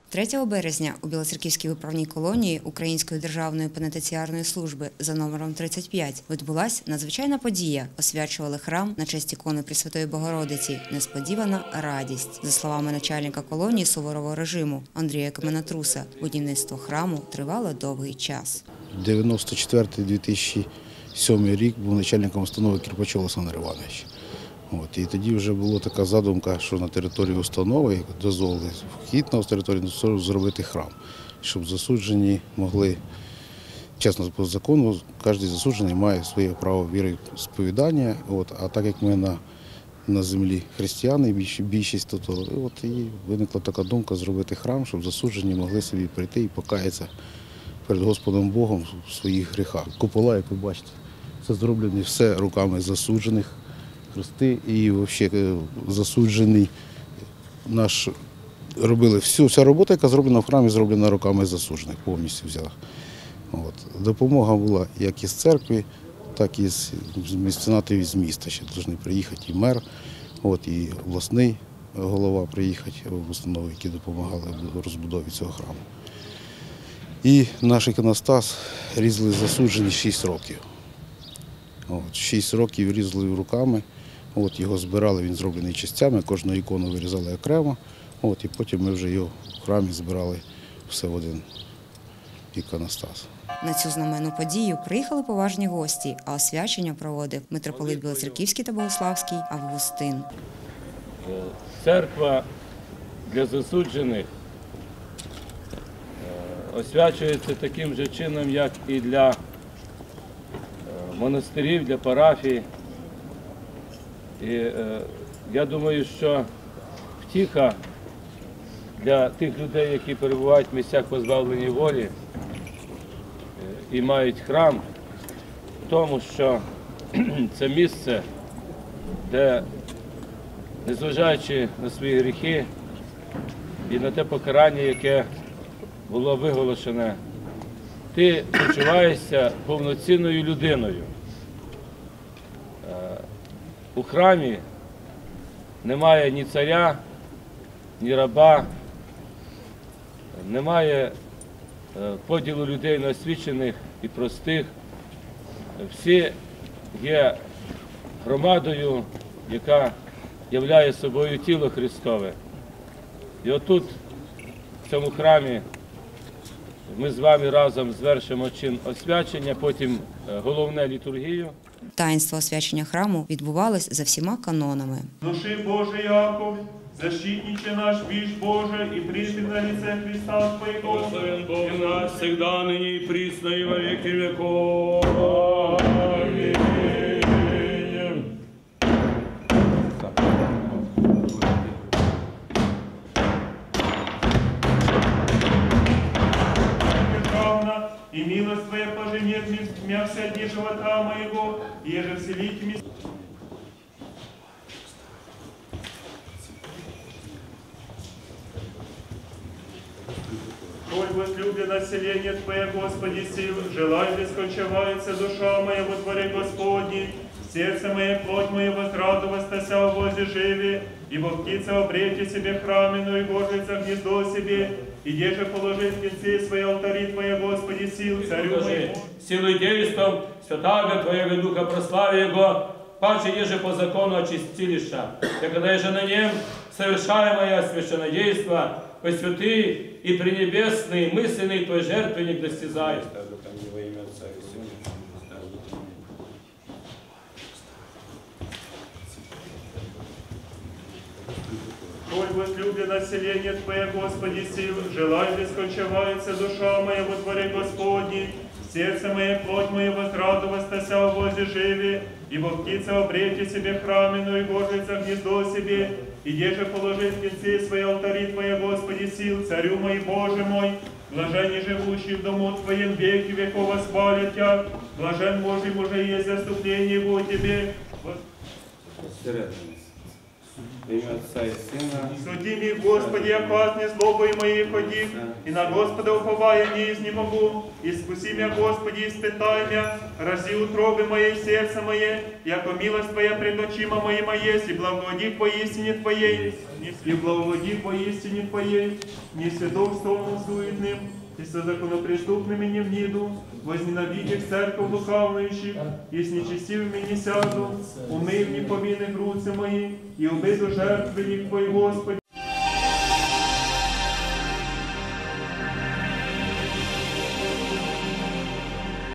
3 березня у Білоцерківській виправній колонії Української державної пенітенціарної служби за номером 35 відбулася надзвичайна подія. Освячували храм на честь ікони Пресвятої Богородиці. Несподівана радість. За словами начальника колонії суворого режиму Андрія Каменотруса, будівництво храму тривало довгий час. 94-2007 рік був начальником установи Кирпачов Олександр Іванович. І тоді вже була така задумка, що на території установи дозволили вхід на територію зробити храм, щоб засуджені могли, чесно по закону, кожен засуджений має своє право віросповідання, а так як ми на землі християни, більшість, і виникла така думка зробити храм, щоб засуджені могли собі прийти і покаятися перед Господом Богом в своїх гріхах. Купола, як ви бачите, це зроблені все руками засуджених. Хрести і взагалі засуджений наш робили вся робота, яка зроблена в храмі, зроблена руками засуджених, повністю взяла. Допомога була як із церкви, так і з меценатів з міста. Ще повинні приїхати і мер, і обласний голова приїхати в установи, які допомагали в розбудові цього храму. І наш іконостас різали засуджені 6 років. 6 років різали руками, його збирали, він зроблений частями, кожну ікону вирізали окремо, і потім ми вже його в храмі збирали все в один іконостас. На цю знаменну подію приїхали поважні гості, а освячення проводив митрополит Білоцерківський та Богославський Августин. Церква для засуджених освячується таким же чином, як і для монастирів, для парафій. І я думаю, що втіха для тих людей, які перебувають в місцях позбавлення волі і мають храм, в тому, що це місце, де, незважаючи на свої гріхи і на те покарання, яке було виголошене, ти почуваєшся повноцінною людиною. У храмі немає ні царя, ні раба, немає поділу людей на освічених і простих. Всі є громадою, яка являє собою тіло Христове. І отут, в цьому храмі, ми з вами разом звершимо чин освячення, потім головне літургію. Таїнство освячення храму відбувалось за всіма канонами. Души Божий Яков, защитниче наш віж Боже і прийти на лице Христа Твоего. Благословен Бог наш, всегда, ныне и присно, и во веки веков. Аминь. И милость Твоя поженет мя вся дни живота моего, еже вселить меня. Коль возлюблено население Твое, Господи, сил, желай бескончавается душа моя во дворе Господней, сердце мое, плоть моя возрадовалась, тася в возе живи, ибо птица обрете себе храмину и гожится гнездо себе, и деже положить в конце свои алтари Твоя, Господи, сил, царю моему. Силой действом святаго Твоего Духа прослави Его, паче еже по закону очистилища, и когда еже на нем совершаемое священнодейство, посвятый и пренебесный, мысленный Твой жертвенник достязает. Коль возлюблено население Твое, Господи, сил, желай бескончавается душа моя во дворе Господней, сердце мое, плоть моя возрадовалась, тася в возе живи, ибо птица обрете себе храмину и гожится гнездо себе, и деже положить в конце свои алтари Твоя, Господи, сил, царю мой, Боже мой, блаженни живущий в дому Твоем веки веков восхвалят Тя, блажен Божий муже есть заступление Его Тебе. В ім'я Отця і Сина. Суді мій, Господи, як казні злобою моїх ходів, і на Господа уповаю ніжні могу, і спаси мя, Господи, і спитай мя, рази утроби моє, серце моє, яко милость Твоя пред очима моїма єсть, і благоводи по істині Твоєї, і благоводи по істині Твоєї, не святовством суетним, и со законопреступными не вниду, возненавидев церковь лукавнующих, и с нечестивыми не сяду, умыв не помины грудцы мои, и убеду жертв велик Твой, Господи.